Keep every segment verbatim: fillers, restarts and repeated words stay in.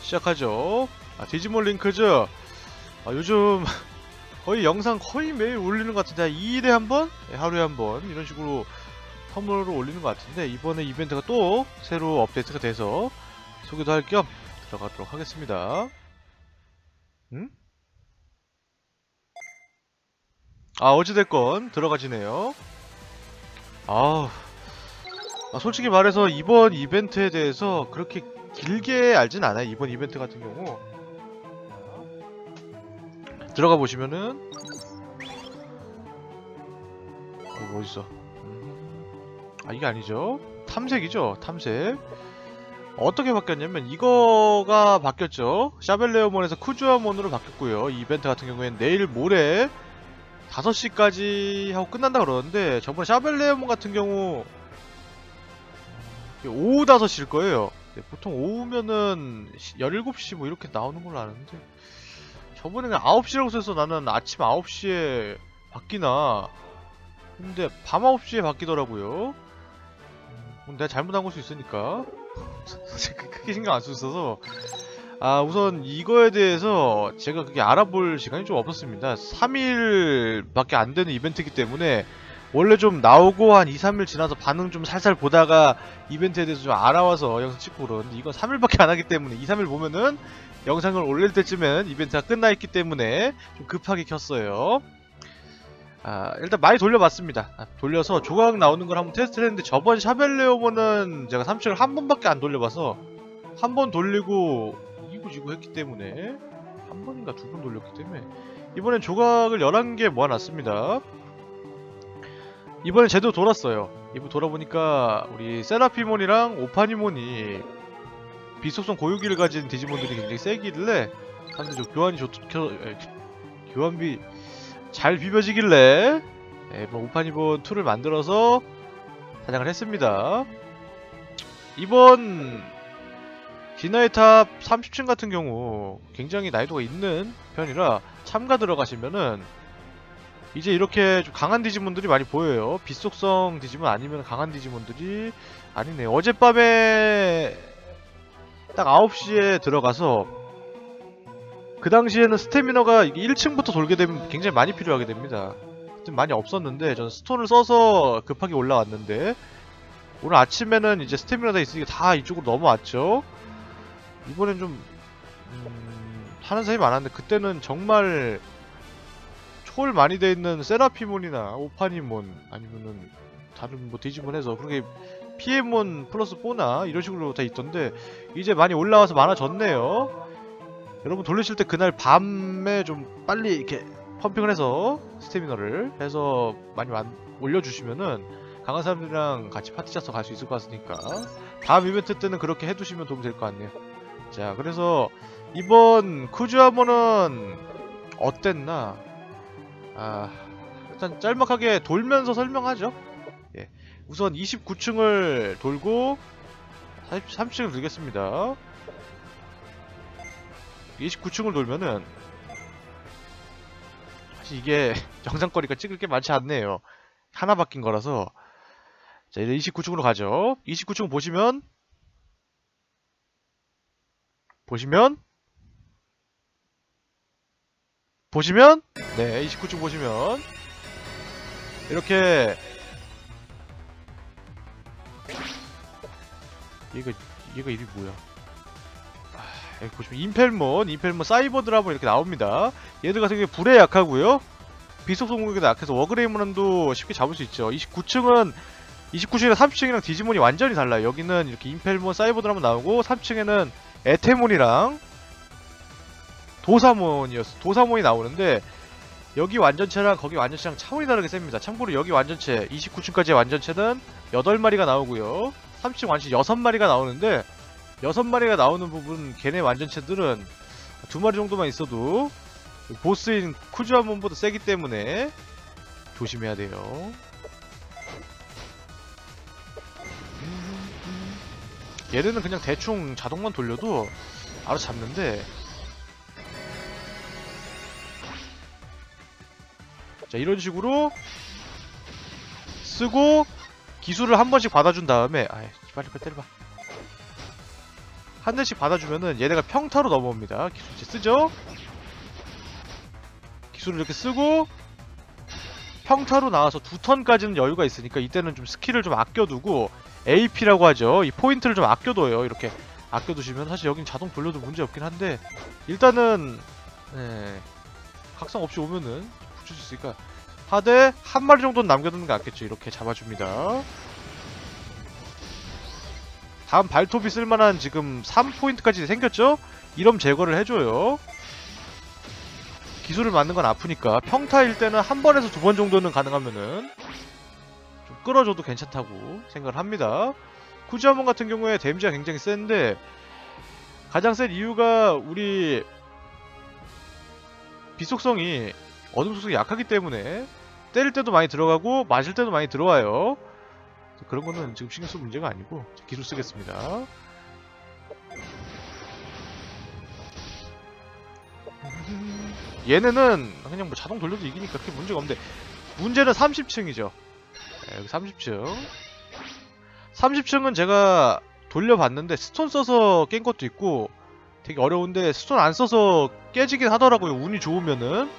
시작하죠. 아, 디지몬 링크즈. 아, 요즘 거의 영상 거의 매일 올리는 것 같은데 이 일에 한 번? 네, 하루에 한 번 이런 식으로 선물을 올리는 것 같은데 이번에 이벤트가 또 새로 업데이트가 돼서 소개도 할 겸 들어가도록 하겠습니다. 응? 아, 어찌됐건 들어가지네요. 아우, 아, 솔직히 말해서 이번 이벤트에 대해서 그렇게 길게 알진 않아요. 이번 이벤트 같은 경우 들어가 보시면은 어, 뭐 있어? 아, 이게 아니죠. 탐색이죠. 탐색. 어떻게 바뀌었냐면 이거가 바뀌었죠. 샤벨레오몬에서 쿠주아몬으로 바뀌었고요. 이 이벤트 같은 경우에는 내일 모레 다섯 시까지 하고 끝난다 그러는데 저번 샤벨레오몬 같은 경우 오후 다섯 시일 거예요. 네, 보통 오후면은 열일곱 시 뭐 이렇게 나오는 걸로 아는데 저번에는 아홉 시라고 써서 나는 아침 아홉 시에 바뀌나 근데 밤 아홉 시에 바뀌더라고요. 음, 내가 잘못한 걸 수 있으니까 사실 크게 신경 안 썼어서 아, 우선 이거에 대해서 제가 그게 알아볼 시간이 좀 없었습니다. 삼 일밖에 안 되는 이벤트이기 때문에 원래 좀 나오고 한 이, 삼 일 지나서 반응 좀 살살 보다가 이벤트에 대해서 좀 알아와서 영상 찍고 그러는데 이건 삼 일밖에 안 하기 때문에 이, 삼 일 보면은 영상을 올릴 때쯤엔 이벤트가 끝나 있기 때문에 좀 급하게 켰어요. 아, 일단 많이 돌려봤습니다. 아, 돌려서 조각 나오는 걸 한번 테스트를 했는데 저번 샤벨레오몬은 제가 삼 층을 한 번밖에 안 돌려봐서 한 번 돌리고 이기고 지고 했기 때문에 한 번인가 두 번 돌렸기 때문에 이번엔 조각을 열한 개 모아놨습니다. 이번엔 제대로 돌았어요. 이번 돌아보니까 우리 세라피몬이랑 오파니몬이 비속성 고유기를 가진 디지몬들이 굉장히 세길래 사람들이 좀 교환이 좋... 교... 교환비 잘 비벼지길래 네, 뭐 오파니몬 이를 만들어서 사냥을 했습니다. 이번 디나의 탑 삼십 층 같은 경우 굉장히 난이도가 있는 편이라 참가 들어가시면은 이제 이렇게 좀 강한 디지몬들이 많이 보여요. 빛속성 디지몬 아니면 강한 디지몬들이 아니네요. 어젯밤에 딱 아홉 시에 들어가서 그 당시에는 스태미너가 일 층부터 돌게 되면 굉장히 많이 필요하게 됩니다. 좀 많이 없었는데 저는 스톤을 써서 급하게 올라왔는데 오늘 아침에는 이제 스태미너가 있으니까 다 이쪽으로 넘어왔죠. 이번엔 좀 음... 하는 사람이 많았는데 그때는 정말 초월 많이 돼있는 세라피몬이나 오파니몬 아니면은 다른 뭐 디지몬 해서 그렇게 피에몬 플러스 사나 이런 식으로 다 있던데 이제 많이 올라와서 많아졌네요. 여러분 돌리실 때 그날 밤에 좀 빨리 이렇게 펌핑을 해서 스태미너를 해서 많이 만, 올려주시면은 강한 사람들이랑 같이 파티 짜서 갈 수 있을 것 같으니까 다음 이벤트 때는 그렇게 해두시면 도움이 될 것 같네요. 자, 그래서 이번 쿠주아몬은 어땠나? 아, 일단 짤막하게 돌면서 설명하죠. 예, 우선 이십구 층을 돌고 사십삼 층을 돌겠습니다. 이십구 층을 돌면은 사실 이게 영상거리가 찍을 게 많지 않네요. 하나 바뀐 거라서. 자, 이제 이십구 층으로 가죠. 이십구 층 보시면 보시면 보시면 네, 이십구 층 보시면 이렇게 얘가 얘가 이름이 뭐야? 아, 여기 보시면 임펠몬, 임펠몬 사이버 드라곤 이렇게 나옵니다. 얘들 같은 경우에 불에 약하고요. 비속성 공격에도 약해서 워그레이몬도 쉽게 잡을 수 있죠. 이십구 층은 이십구 층이랑 삼십 층이랑 디지몬이 완전히 달라요. 여기는 이렇게 임펠몬, 사이버 드라곤 나오고 삼 층에는 에테몬이랑 도사몬이었어. 도사몬이 나오는데 여기 완전체랑 거기 완전체랑 차원이 다르게 셉니다. 참고로 여기 완전체 이십구 층까지의 완전체는 여덟 마리가 나오고요. 삼 층 완전체 여섯 마리가 나오는데 여섯 마리가 나오는 부분 걔네 완전체들은 두 마리 정도만 있어도 보스인 쿠주아몬보다 세기 때문에 조심해야 돼요. 얘네는 그냥 대충 자동만 돌려도 알아서 잡는데 자, 이런 식으로 쓰고 기술을 한 번씩 받아준 다음에 아이 빨리 빨리 때려봐 한 대씩 받아주면은 얘네가 평타로 넘어옵니다. 기술 이제 쓰죠? 기술을 이렇게 쓰고 평타로 나와서 두 턴까지는 여유가 있으니까 이때는 좀 스킬을 좀 아껴두고 에이피라고 하죠. 이 포인트를 좀 아껴둬요. 이렇게 아껴두시면 사실 여긴 자동 돌려도 문제 없긴 한데 일단은 네, 각성 없이 오면은 붙일 수 있으니까 하되 한 마리 정도는 남겨두는 게 낫겠죠. 이렇게 잡아줍니다. 다음 발톱이 쓸만한 지금 삼 포인트까지 생겼죠? 이럼 제거를 해줘요. 기술을 맞는 건 아프니까 평타일 때는 한 번에서 두 번 정도는 가능하면은 좀 끌어줘도 괜찮다고 생각을 합니다. 쿠지아몬 같은 경우에 데미지가 굉장히 센데 가장 센 이유가 우리 빛속성이 어둠 속성이 약하기 때문에 때릴 때도 많이 들어가고 맞을 때도 많이 들어와요. 그런 거는 지금 신경 쓸 문제가 아니고 기술 쓰겠습니다. 얘네는 그냥 뭐 자동 돌려도 이기니까 그렇게 문제가 없는데 문제는 삼십 층이죠. 네, 여기 삼십 층. 삼십 층은 제가 돌려봤는데 스톤 써서 깬 것도 있고 되게 어려운데 스톤 안 써서 깨지긴 하더라고요. 운이 좋으면은.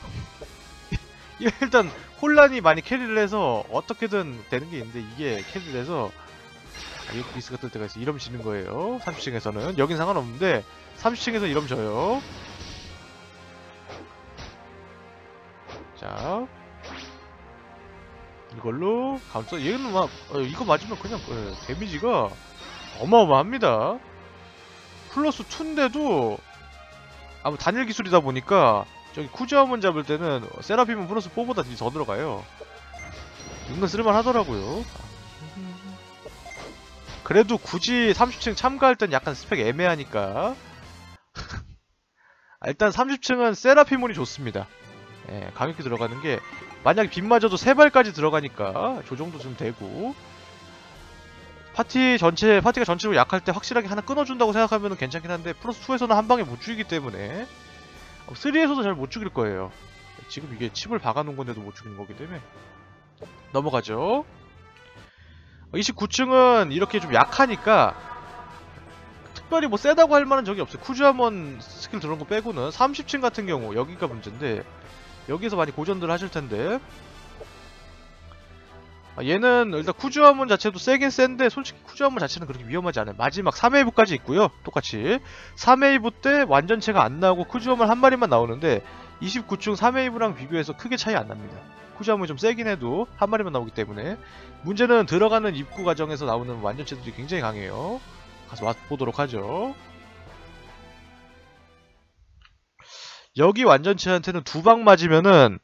일단 혼란이 많이 캐리를 해서 어떻게든 되는 게 있는데 이게 캐리를 해서 아, 이거 비스가 뜰 때가 있어. 이러면 지는 거예요. 삼십 층에서는. 여긴 상관없는데 삼십 층에서 이러면 져요. 자 이걸로 감싸. 얘는 막 어, 이거 맞으면 그냥 어, 데미지가 어마어마합니다. 플러스 이인데도 아무 단일 기술이다 보니까 저기 쿠지아몬 잡을 때는 세라핌은 플러스 사보다 더 들어가요. 은근 쓸만 하더라고요. 그래도 굳이 삼십 층 참가할 땐 약간 스펙 애매하니까 일단 삼십 층은 세라핌운이 좋습니다. 예, 강력히 들어가는 게 만약에 빗 맞아도 세 발까지 들어가니까 저 정도 좀 되고 파티 전체, 파티가 전체로 약할 때 확실하게 하나 끊어준다고 생각하면 괜찮긴 한데 플러스 이에서는 한 방에 못 죽이기 때문에 삼에서도 잘 못 죽일 거예요. 지금 이게 칩을 박아놓은 건데도 못 죽이는 거기 때문에 넘어가죠. 이십구 층은 이렇게 좀 약하니까 특별히 뭐 세다고 할 만한 적이 없어요. 쿠지아몬 스킬 들어온 거 빼고는. 삼십 층 같은 경우 여기가 문제인데 여기서 많이 고전들 하실 텐데 얘는 일단 쿠지아몬 자체도 세긴 센데 솔직히 쿠지아몬 자체는 그렇게 위험하지 않아요. 마지막 삼 웨이브까지 있고요. 똑같이 삼 웨이브 때 완전체가 안 나오고 쿠지아몬 한 마리만 나오는데 이십구 층 삼 웨이브랑 비교해서 크게 차이 안 납니다. 쿠지아몬이 좀 세긴 해도 한 마리만 나오기 때문에. 문제는 들어가는 입구 과정에서 나오는 완전체들이 굉장히 강해요. 가서 맛보도록 하죠. 여기 완전체한테는 두 방 맞으면은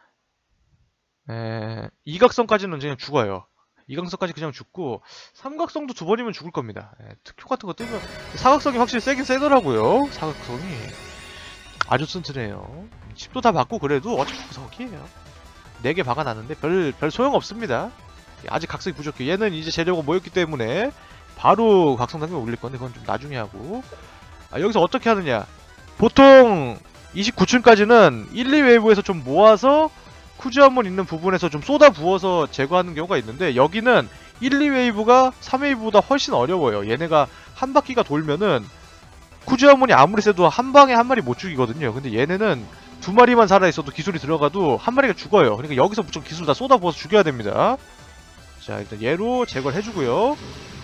에... 이각성까지는 그냥 죽어요. 이각성까지 그냥 죽고 삼각성도 두 번이면 죽을 겁니다. 에, 특효 같은 거 뜨면 사각성이 확실히 세긴 세더라고요. 사각성이 아주 튼튼해요. 칩도 다 받고 그래도 어차피 구석이에요. 네 개 박아놨는데 별, 별 소용없습니다. 아직 각성이 부족해. 얘는 이제 재료가 모였기 때문에 바로 각성 단계 올릴 건데 그건 좀 나중에 하고. 아, 여기서 어떻게 하느냐. 보통 이십구 층까지는 일, 이 웨이브에서 좀 모아서 쿠지아몬 있는 부분에서 좀 쏟아 부어서 제거하는 경우가 있는데 여기는 일, 이 웨이브가 삼 웨이브보다 훨씬 어려워요. 얘네가 한 바퀴가 돌면은 쿠지아몬이 아무리 세도 한 방에 한 마리 못 죽이거든요. 근데 얘네는 두 마리만 살아있어도 기술이 들어가도 한 마리가 죽어요. 그러니까 여기서 무조건 기술 다 쏟아 부어서 죽여야 됩니다. 자, 일단 얘로 제거를 해주고요.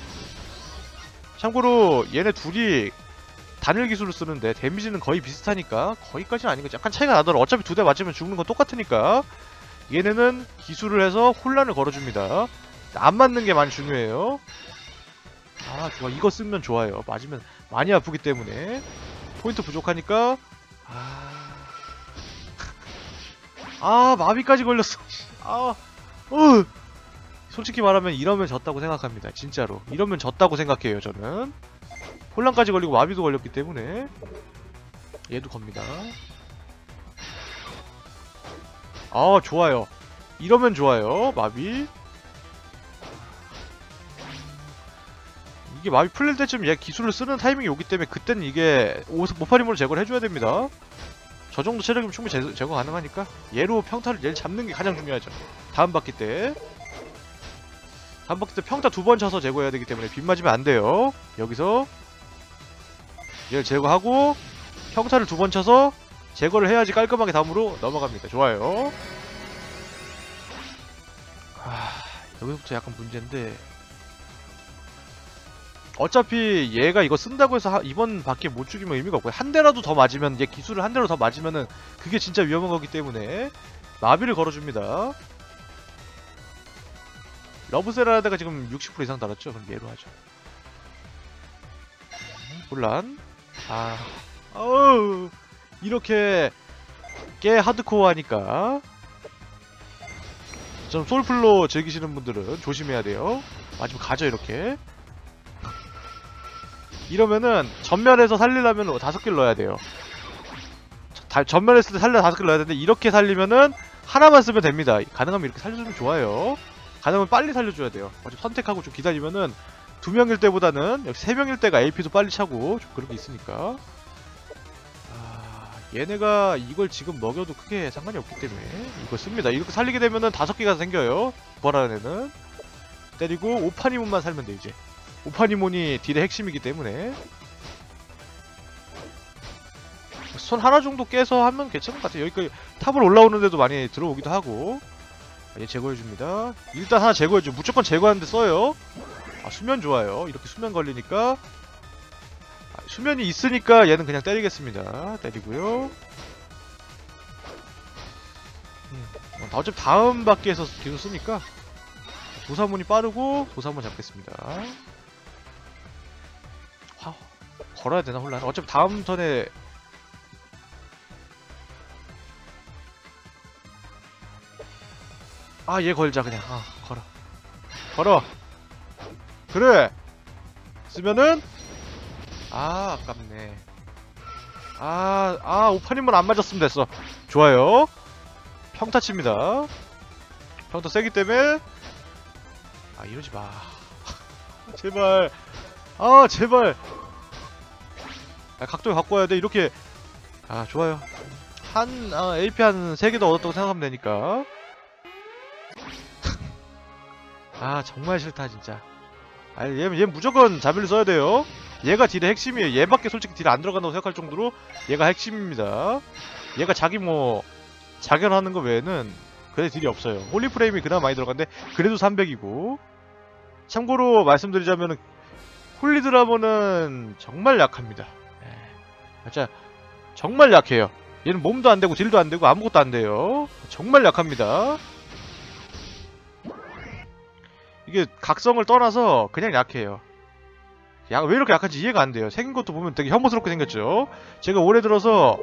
참고로 얘네 둘이 단일 기술을 쓰는데 데미지는 거의 비슷하니까 거의까지는 아닌 거지. 약간 차이가 나더라도 어차피 두 대 맞으면 죽는 건 똑같으니까 얘네는 기술을 해서 혼란을 걸어줍니다. 안 맞는 게 많이 중요해요. 아, 좋아. 이거 쓰면 좋아요. 맞으면 많이 아프기 때문에 포인트 부족하니까 아, 아 마비까지 걸렸어. 아, 어. 솔직히 말하면 이러면 졌다고 생각합니다. 진짜로 이러면 졌다고 생각해요. 저는 혼란까지 걸리고 마비도 걸렸기 때문에 얘도 겁니다. 아, 좋아요. 이러면 좋아요. 마비 이게 마비 풀릴 때쯤 얘 기술을 쓰는 타이밍이 오기 때문에 그때는 이게 모파리몬을 제거를 해줘야 됩니다. 저 정도 체력이면 충분히 제, 제거 가능하니까 얘로 평타를 얘를 잡는 게 가장 중요하죠. 다음 바퀴 때 다음 바퀴 때 평타 두 번 쳐서 제거해야 되기 때문에 빗 맞으면 안 돼요. 여기서 얘를 제거하고 평타를 두 번 쳐서 제거를 해야지 깔끔하게 다음으로 넘어갑니다. 좋아요. 아, 여기서부터 약간 문제인데 어차피 얘가 이거 쓴다고 해서 하, 이번 밖에 못 죽이면 의미가 없고요. 한 대라도 더 맞으면, 얘 기술을 한 대로 더 맞으면은 그게 진짜 위험한 거기 때문에 마비를 걸어줍니다. 러브세라데가 지금 육십 퍼센트 이상 달았죠? 그럼 얘로 하죠. 혼란. 아, 어우, 이렇게 꽤 하드코어 하니까 좀 솔플로 즐기시는 분들은 조심해야 돼요. 마지막 가죠, 이렇게. 이러면은 전멸해서 살리려면 다섯 개를 넣어야 돼요. 다, 전멸했을 때 살려 다섯 개를 넣어야 되는데 이렇게 살리면은 하나만 쓰면 됩니다. 가능하면 이렇게 살려주면 좋아요. 가능하면 빨리 살려줘야 돼요. 어차피 선택하고 좀 기다리면은 두 명일 때보다는 역시 세 명일 때가 에이피도 빨리 차고 좀 그런 게 있으니까. 아, 얘네가 이걸 지금 먹여도 크게 상관이 없기 때문에 이걸 씁니다. 이렇게 살리게 되면은 다섯 개가 생겨요. 부활하는 애는. 때리고 오파니몬만 살면 돼 이제. 오파니몬이 딜의 핵심이기 때문에 손 하나 정도 깨서 하면 괜찮은 것 같아요. 여기까지 탑을 올라오는데도 많이 들어오기도 하고. 얘 제거해줍니다. 일단 하나 제거해줘. 무조건 제거하는데 써요. 아, 수면 좋아요. 이렇게 수면 걸리니까. 아, 수면이 있으니까 얘는 그냥 때리겠습니다. 때리고요. 음, 어차피 다음 바퀴에서 계속 쓰니까 도사문이 빠르고 도사문 잡겠습니다. 와, 걸어야 되나 혼란? 어차피 다음 턴에 아, 얘 걸자 그냥. 아, 걸어. 걸어. 그래. 쓰면은 아, 아깝네. 아, 아, 오파님은 안 맞았으면 됐어. 좋아요. 평타 칩니다. 평타 세기 때문에 아, 이러지 마. 제발. 아, 제발. 아, 각도를 바꿔야 돼. 이렇게. 아, 좋아요. 한 아, 에이피 한 세 개 더 얻었다고 생각하면 되니까. 아, 정말 싫다 진짜. 아, 얘, 얘 무조건 자빌을 써야 돼요. 얘가 딜의 핵심이에요. 얘밖에 솔직히 딜 안 들어간다고 생각할 정도로 얘가 핵심입니다. 얘가 자기 뭐 자결하는 거 외에는 그래 딜이 없어요. 홀리프레임이 그나마 많이 들어간데 그래도 삼백이고. 참고로 말씀드리자면은 홀리드라몬은 정말 약합니다. 진짜 정말 약해요. 얘는 몸도 안 되고 딜도 안 되고 아무것도 안 돼요. 정말 약합니다. 이게 각성을 떠나서 그냥 약해요. 야, 왜 이렇게 약한지 이해가 안 돼요. 생긴 것도 보면 되게 혐오스럽게 생겼죠. 제가 올해 들어서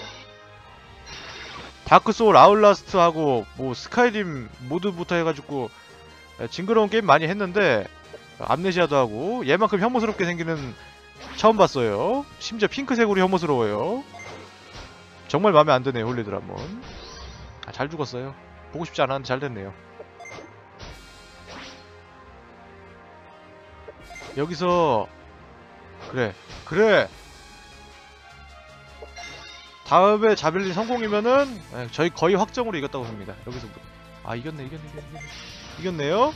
다크소울, 아웃라스트하고 뭐 스카이림 모드부터 해가지고 징그러운 게임 많이 했는데 암네시아도 하고 얘만큼 혐오스럽게 생기는 처음 봤어요. 심지어 핑크색으로 혐오스러워요. 정말 마음에 안 드네요, 홀리드라몬. 아, 잘 죽었어요. 보고 싶지 않았는데 잘 됐네요. 여기서 그래 그래 다음에 자빌린 성공이면은 저희 거의 확정으로 이겼다고 봅니다. 여기서 아, 이겼네 이겼네 이겼네 이겼네요.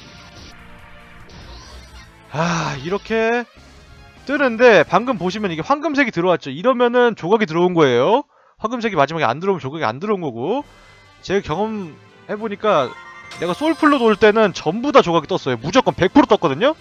아, 이렇게 뜨는데 방금 보시면 이게 황금색이 들어왔죠. 이러면은 조각이 들어온 거예요. 황금색이 마지막에 안 들어오면 조각이 안 들어온 거고. 제가 경험해보니까 내가 솔플로 돌 때는 전부 다 조각이 떴어요. 무조건 백 퍼센트 떴거든요.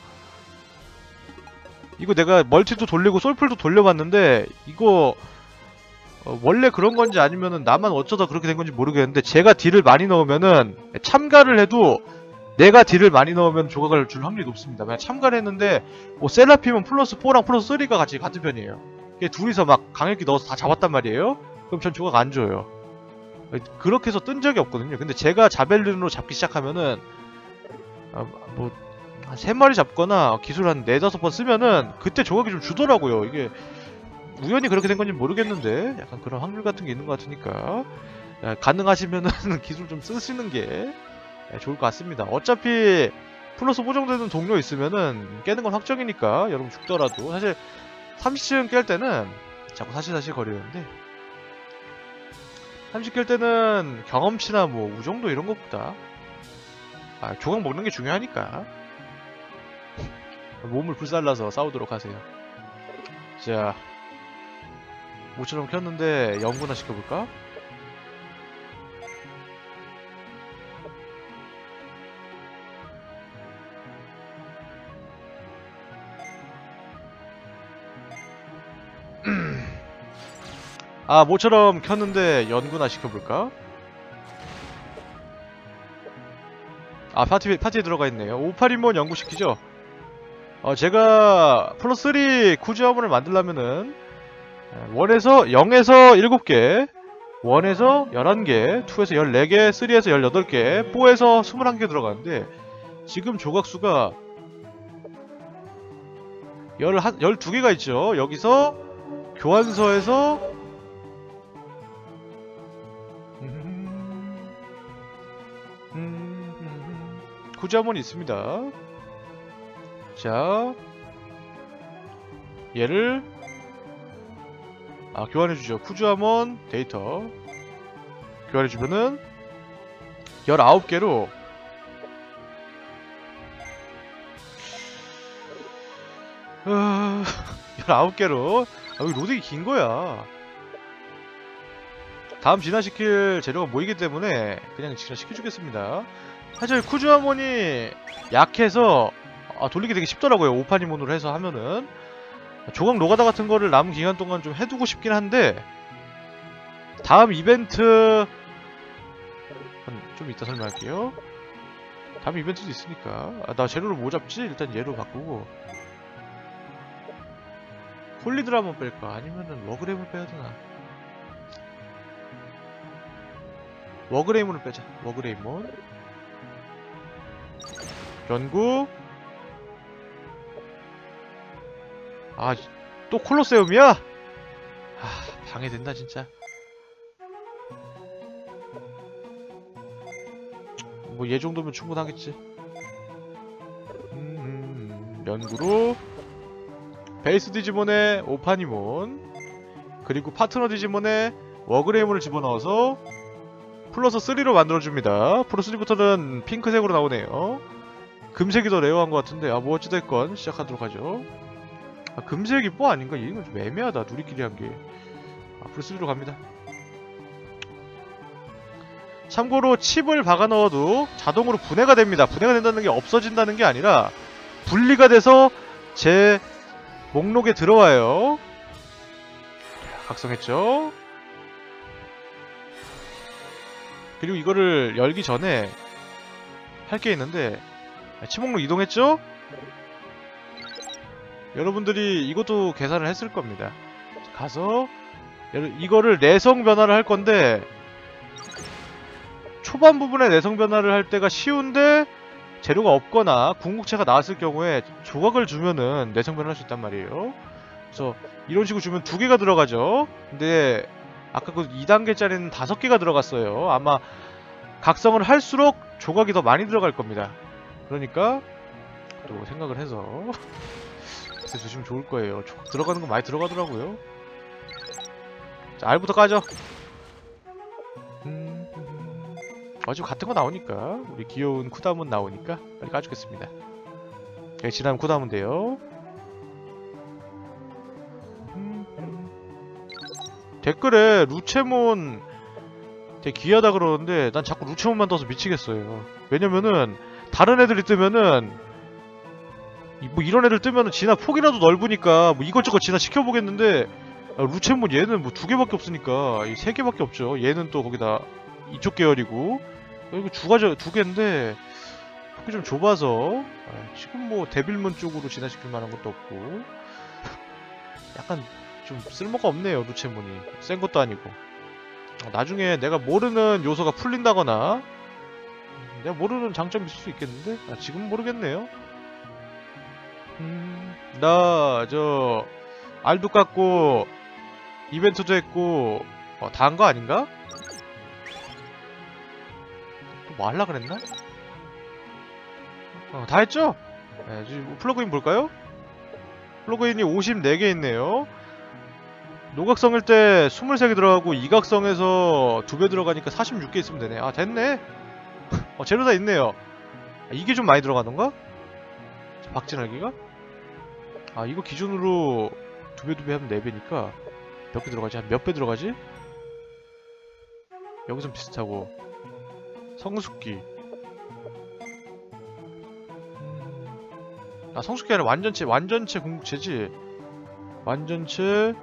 이거 내가 멀티도 돌리고 솔플도 돌려봤는데 이거 어, 원래 그런 건지 아니면은 나만 어쩌다 그렇게 된 건지 모르겠는데 제가 딜을 많이 넣으면은 참가를 해도 내가 딜을 많이 넣으면 조각을 줄 확률이 높습니다. 그냥 참가를 했는데 뭐 셀라피면 플러스 사랑 플러스 삼가 같이 같은 편이에요. 둘이서 막 강력히 넣어서 다 잡았단 말이에요. 그럼 전 조각 안 줘요. 그렇게 해서 뜬 적이 없거든요. 근데 제가 자벨린으로 잡기 시작하면은 아, 뭐 한 세 마리 잡거나 기술 한 네다섯 번 쓰면은 그때 조각이 좀 주더라고요. 이게 우연히 그렇게 된 건지 모르겠는데 약간 그런 확률 같은 게 있는 것 같으니까 가능하시면은 기술 좀 쓰시는 게 좋을 것 같습니다. 어차피 플러스 오 정도 되는 동료 있으면은 깨는 건 확정이니까 여러분 죽더라도 사실 삼십 층 깰 때는 자꾸 사실사실 거리는데 삼십 깰 때는 경험치나 뭐 우정도 이런 것보다 아, 조각 먹는 게 중요하니까 몸을 불살라서 싸우도록 하세요. 자, 모처럼 켰는데 영구나 시켜볼까? 아, 모처럼 켰는데 연구나 시켜볼까? 아, 파티, 파티에 들어가 있네요. 오팔인몬 연구시키죠? 어, 제가 플러스 쓰리 쿠즈 화물을 만들려면은 일에서 영에서 일곱 개, 일에서 열한 개, 이에서 열네 개, 삼에서 열여덟 개, 사에서 이십일 개 들어가는데 지금 조각수가 열두 개가 있죠. 여기서 교환서에서 쿠즈 화물이 있습니다. 자, 얘를 아 교환해주죠. 쿠즈아몬 데이터 교환해주면은 열아홉 개로 어... 열아홉 개로 아, 여기 로딩이 긴거야. 다음 진화시킬 재료가 모이기 때문에 그냥 진화시켜주겠습니다. 사실 쿠즈아몬이 약해서 아, 돌리기 되게 쉽더라고요. 오파니몬으로 해서 하면은 조각 노가다 같은 거를 남은 기간 동안 좀 해두고 싶긴 한데 다음 이벤트 좀 이따 설명할게요. 다음 이벤트도 있으니까. 아, 나 재료를 뭐 잡지? 일단 얘로 바꾸고 홀리드라 한번 뺄까? 아니면은 워그레임을 빼야 되나? 워그레임을 빼자. 워그레임몬 연구. 아, 또 콜로세움이야? 아, 방해된다 진짜. 뭐 얘 정도면 충분하겠지. 음, 연구로 베이스 디지몬의 오파니몬 그리고 파트너 디지몬의 워그레이몬을 집어넣어서 플러스 쓰리로 만들어줍니다. 플러스 쓰리부터는 핑크색으로 나오네요. 금색이 더 레어한 것 같은데 아, 뭐 어찌됐건 시작하도록 하죠. 아, 금색이 뭐 아닌가? 이건 좀 애매하다. 둘이끼리 한게. 앞으로 쓰리로 갑니다. 참고로 칩을 박아 넣어도 자동으로 분해가 됩니다. 분해가 된다는 게 없어진다는 게 아니라 분리가 돼서 제 목록에 들어와요. 각성했죠? 그리고 이거를 열기 전에 할 게 있는데 칩 목록 이동했죠? 여러분들이 이것도 계산을 했을 겁니다. 가서 이거를 내성 변화를 할 건데 초반 부분에 내성 변화를 할 때가 쉬운데 재료가 없거나 궁극체가 나왔을 경우에 조각을 주면은 내성 변화를 할 수 있단 말이에요. 그래서 이런 식으로 주면 두 개가 들어가죠. 근데 아까 그 이 단계짜리는 다섯 개가 들어갔어요. 아마 각성을 할수록 조각이 더 많이 들어갈 겁니다. 그러니까 또 생각을 해서 주시면 좋을 거예요. 조각 들어가는 거 많이 들어가더라고요. 자, 알부터 까죠. 음, 음. 아주 같은 거 나오니까 우리 귀여운 쿠다문 나오니까 빨리 까주겠습니다. 여기 지나면 쿠다문 돼요. 음, 음. 댓글에 루체몬 되게 귀하다 그러는데 난 자꾸 루체몬만 떠서 미치겠어요. 왜냐면은 다른 애들이 뜨면은 뭐 이런 애들 뜨면은 진화 폭이라도 넓으니까 뭐 이것저것 진화 시켜보겠는데 아, 루체몬 얘는 뭐 두 개밖에 없으니까 이 세 개밖에 없죠. 얘는 또 거기다 이쪽 계열이고 이거 두 가지 두 개인데 폭이 좀 좁아서 아, 지금 뭐 데빌몬 쪽으로 진화시킬 만한 것도 없고 약간 좀 쓸모가 없네요. 루체몬이 센 것도 아니고 아, 나중에 내가 모르는 요소가 풀린다거나 내가 모르는 장점이 있을 수 있겠는데 아, 지금 모르겠네요. 음, 나, 저, 알도 깎고, 이벤트도 했고, 어, 다 한 거 아닌가? 또 뭐 하려 그랬나? 어, 다 했죠? 네, 지금 플러그인 볼까요? 플러그인이 오십사 개 있네요. 노각성일 때 이십삼 개 들어가고, 이각성에서 두 배 들어가니까 사십육 개 있으면 되네. 아, 됐네? 어, 재료 다 있네요. 아, 이게 좀 많이 들어가던가? 박진하기가? 아, 이거 기준으로 두 배 두 배 하면 네 배니까 몇 개 들어가지? 한 몇 배 들어가지? 여기선 비슷하고. 성숙기. 아, 성숙기 아니라 완전체, 완전체 궁극체지. 완전체.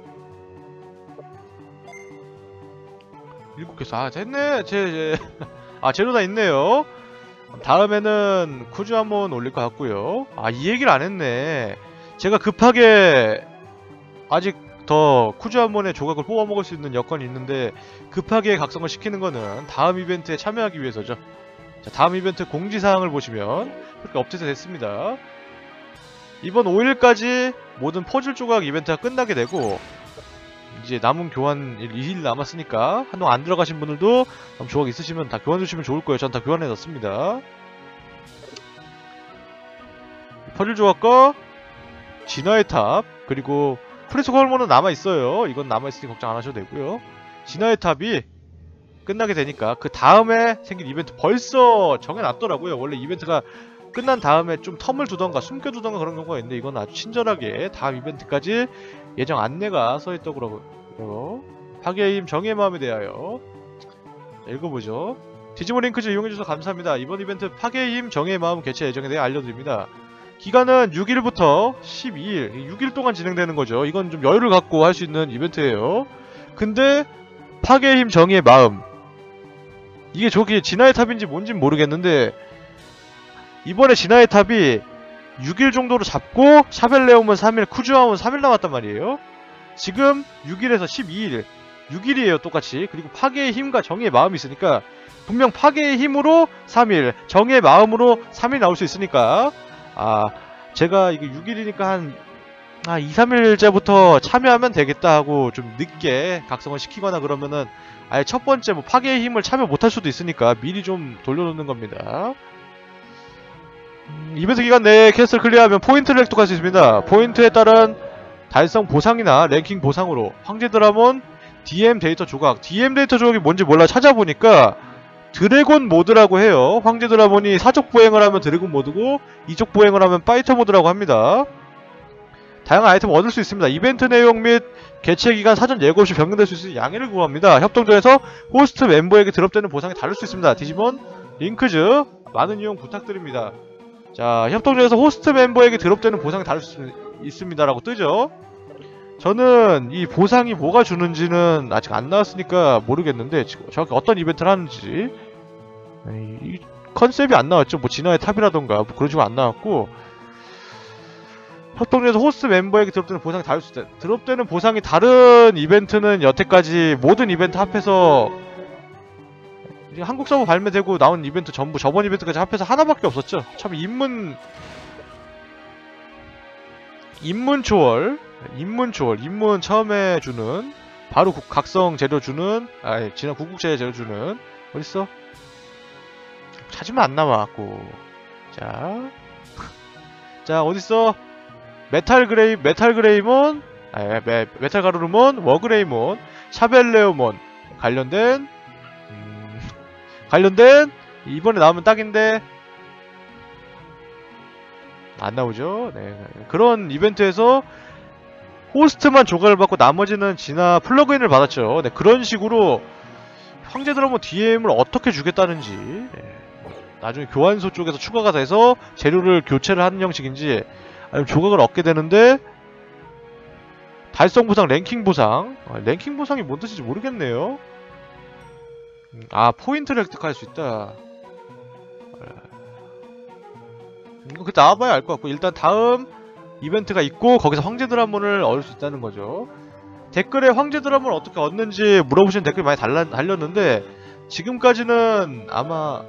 일곱 개 써. 아, 됐네. 제, 제. 아, 재료 다 있네요. 다음에는 쿠즈 한번 올릴 것 같고요. 아, 이 얘기를 안 했네. 제가 급하게 아직 더 쿠즈 한번에 조각을 뽑아 먹을 수 있는 여건이 있는데 급하게 각성을 시키는 거는 다음 이벤트에 참여하기 위해서죠. 자, 다음 이벤트 공지사항을 보시면 그렇게 업데이트 됐습니다. 이번 오 일까지 모든 퍼즐 조각 이벤트가 끝나게 되고 이제 남은 교환 이 일 남았으니까 한동안 안 들어가신 분들도 조각 있으시면 다 교환해 주시면 좋을 거예요. 전 다 교환해 놨습니다. 퍼즐 조각과 진화의 탑, 그리고 프리스코 헐몬은 남아있어요. 이건 남아있으니 걱정 안 하셔도 되고요. 진화의 탑이 끝나게 되니까 그 다음에 생긴 이벤트 벌써 정해놨더라고요. 원래 이벤트가 끝난 다음에 좀 텀을 두던가 숨겨두던가 그런 경우가 있는데 이건 아주 친절하게 다음 이벤트까지 예정 안내가 써있더라고요. 파괴의 힘 정의의 마음에 대하여. 자, 읽어보죠. 디지몬 링크즈 이용해주셔서 감사합니다. 이번 이벤트 파괴의 힘 정의의 마음 개최 예정에 대해 알려드립니다. 기간은 육 일부터 십이 일, 육 일 동안 진행되는 거죠. 이건 좀 여유를 갖고 할 수 있는 이벤트예요. 근데 파괴의 힘 정의의 마음, 이게 저기 진화의 탑인지 뭔진 모르겠는데 이번에 진화의 탑이 육 일 정도로 잡고 샤벨레움은 삼 일, 쿠즈아움은 삼 일 남았단 말이에요. 지금 육 일에서 십이 일, 육 일이에요 똑같이. 그리고 파괴의 힘과 정의의 마음이 있으니까 분명 파괴의 힘으로 삼 일, 정의의 마음으로 삼 일 나올 수 있으니까 아, 제가 이게 육 일이니까 한 아, 이, 삼 일째부터 참여하면 되겠다 하고 좀 늦게 각성을 시키거나 그러면은 아예 첫 번째 뭐 파괴의 힘을 참여 못할 수도 있으니까 미리 좀 돌려놓는 겁니다. 음, 이벤트 기간 내에 퀘스트를 클리어하면 포인트를 획득할 수 있습니다. 포인트에 따른 달성 보상이나 랭킹 보상으로 황제 드라몬 디엠 데이터 조각, 디엠 데이터 조각이 뭔지 몰라 찾아보니까 드래곤 모드라고 해요. 황제 드라몬이 사족 보행을 하면 드래곤 모드고 이족 보행을 하면 파이터 모드라고 합니다. 다양한 아이템을 얻을 수 있습니다. 이벤트 내용 및 개최 기간 사전 예고 없이 변경될 수 있으니 양해를 구합니다. 협동전에서 호스트 멤버에게 드롭되는 보상이 다를 수 있습니다. 디지몬 링크즈 많은 이용 부탁드립니다. 자, 협동전에서 호스트 멤버에게 드롭되는 보상이 다를 수 있습니다 라고 뜨죠. 저는 이 보상이 뭐가 주는지는 아직 안 나왔으니까 모르겠는데 지금 정확히 어떤 이벤트를 하는지 이 컨셉이 안 나왔죠. 뭐 진화의 탑이라던가 뭐 그런 식으로 안 나왔고, 협동전에서 호스트 멤버에게 드롭되는 보상이 다를 수 있다. 드롭되는 보상이 다른 이벤트는 여태까지 모든 이벤트 합해서 한국 서버 발매되고 나온 이벤트 전부 저번 이벤트까지 합해서 하나밖에 없었죠. 참 입문 입문 초월 입문 초월 입문 처음에 주는 바로 국, 각성 재료 주는 아니 지난 궁극제 재료 주는 어딨어? 찾으면 안 나와갖고 자 자 어딨어? 메탈 그레이 메탈 그레이몬 아 메, 메탈 가루르몬 워그레이몬 샤벨레오몬 관련된 음, 관련된 이번에 나오면 딱인데 안 나오죠. 네, 그런 이벤트에서 호스트만 조각을 받고 나머지는 진화 플러그인을 받았죠. 네, 그런 식으로 황제 드라몬 디엠을 어떻게 주겠다는지 네, 나중에 교환소 쪽에서 추가가 돼서 재료를 교체를 하는 형식인지 아니면 조각을 얻게 되는데 달성 보상, 랭킹 보상 아, 랭킹 보상이 뭔 뜻인지 모르겠네요. 음, 아 포인트를 획득할 수 있다. 이거 그때 나와봐야 알 것 같고 일단 다음 이벤트가 있고 거기서 황제 드라몬을 얻을 수 있다는 거죠. 댓글에 황제 드라몬을 어떻게 얻는지 물어보시는 댓글이 많이 달라, 달렸는데 지금까지는 아마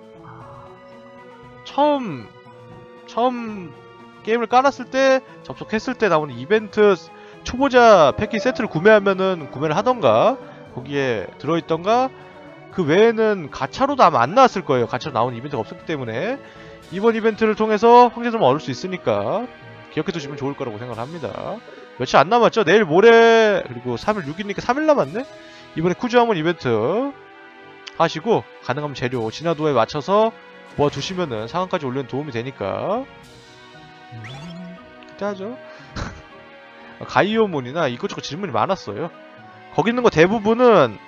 처음 처음 게임을 깔았을 때 접속했을 때 나오는 이벤트 초보자 패키지 세트를 구매하면은 구매를 하던가 거기에 들어있던가 그 외에는 가차로도 아마 안 나왔을 거예요. 가차로 나오는 이벤트가 없었기 때문에 이번 이벤트를 통해서 황제 드라몬 얻을 수 있으니까 기억해 두시면 좋을 거라고 생각을 합니다. 며칠 안 남았죠? 내일 모레 그리고 삼 일 육 일이니까 삼 일 남았네? 이번에 쿠즈아몬 이벤트 하시고 가능하면 재료 진화도에 맞춰서 모아두시면은 상한까지 올리는 도움이 되니까 음, 그때 하죠. 가이오몬이나 이것저것 질문이 많았어요. 거기 있는 거 대부분은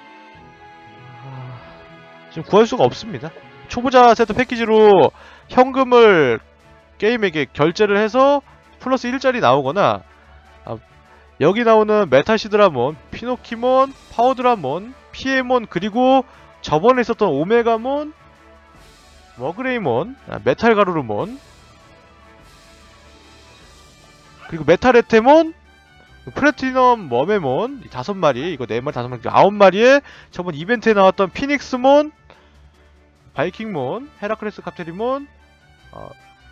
지금 구할 수가 없습니다. 초보자 세트 패키지로 현금을 게임에게 결제를 해서 플러스 일짜리 나오거나, 아, 여기 나오는 메탈시드라몬, 피노키몬, 파워드라몬, 피에몬, 그리고 저번에 있었던 오메가몬, 머그레이몬, 아, 메탈가루르몬, 그리고 메탈에테몬, 플래티넘 머메몬 이 다섯 마리, 이거 네 마리, 다섯 마리, 아홉 마리에 저번 이벤트에 나왔던 피닉스몬, 바이킹몬, 헤라클레스 카테리몬, 어,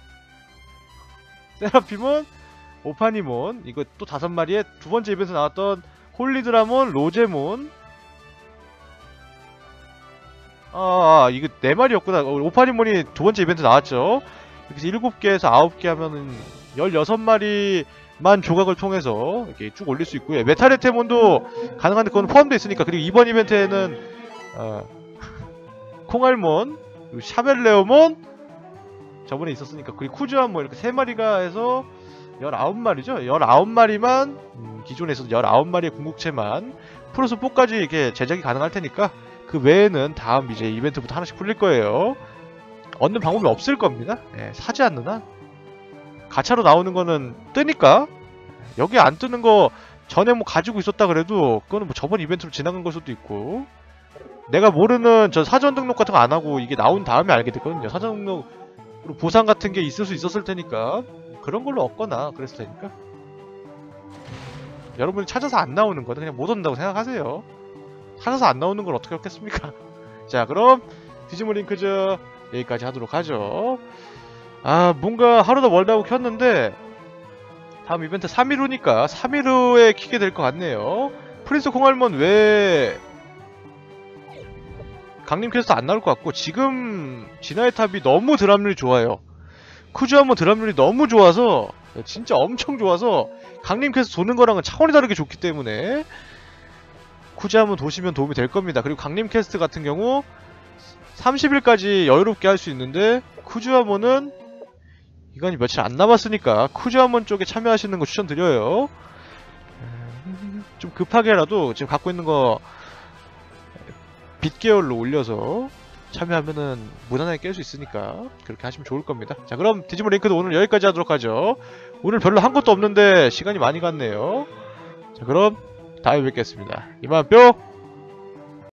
세라피몬, 오파니몬, 이거 또 다섯 마리에 두 번째 이벤트 나왔던 홀리드라몬, 로제몬. 아, 이거 네 마리였구나. 오파니몬이 두 번째 이벤트 나왔죠. 이렇게 일곱 개에서 아홉 개 하면은 열여섯 마리만 조각을 통해서 이렇게 쭉 올릴 수 있고요. 메탈에테몬도 가능한데 그건 포함되어 있으니까. 그리고 이번 이벤트에는 어, 콩알몬, 그리고 샤벨레오몬 저번에 있었으니까, 그리고 쿠즈아몬, 이렇게 세 마리가 해서 열아홉 마리죠. 열아홉 마리만 음, 기존에 있었던 열아홉 마리의 궁극체만 플러스 사까지 이렇게 제작이 가능할 테니까, 그 외에는 다음 이제 이벤트부터 하나씩 풀릴 거예요. 얻는 방법이 없을 겁니다. 예, 사지 않는 한. 가차로 나오는 거는 뜨니까, 여기 안 뜨는 거 전에 뭐 가지고 있었다 그래도 그거는 뭐 저번 이벤트로 지나간 걸 수도 있고, 내가 모르는 저 사전 등록 같은 거 안 하고 이게 나온 다음에 알게 됐거든요. 사전 등록으로 보상 같은 게 있을 수 있었을 테니까, 그런 걸로 얻거나 그랬을 테니까. 여러분이 찾아서 안 나오는 거는 그냥 못 얻는다고 생각하세요. 찾아서 안 나오는 걸 어떻게 얻겠습니까? 자, 그럼 디지몬 링크즈 여기까지 하도록 하죠. 아, 뭔가 하루 더 멀다고 켰는데 다음 이벤트 삼 일 후니까 삼 일 후에 키게 될 것 같네요. 프린스 콩알몬 왜 강림 퀘스트 안 나올 것 같고, 지금 진화의 탑이 너무 드랍률이 좋아요. 쿠즈아몬 드랍률이 너무 좋아서, 진짜 엄청 좋아서 강림 퀘스트 도는 거랑은 차원이 다르게 좋기 때문에 쿠즈아몬 도시면 도움이 될 겁니다. 그리고 강림 퀘스트 같은 경우 삼십 일까지 여유롭게 할 수 있는데, 쿠즈아몬은 기간이 며칠 안 남았으니까 쿠즈아몬 쪽에 참여하시는 거 추천드려요. 좀 급하게라도 지금 갖고 있는 거 빛 계열로 올려서 참여하면은 무난하게 깰 수 있으니까 그렇게 하시면 좋을 겁니다. 자, 그럼 디지몬 링크도 오늘 여기까지 하도록 하죠. 오늘 별로 한 것도 없는데 시간이 많이 갔네요. 자, 그럼 다음에 뵙겠습니다. 이만 뿅!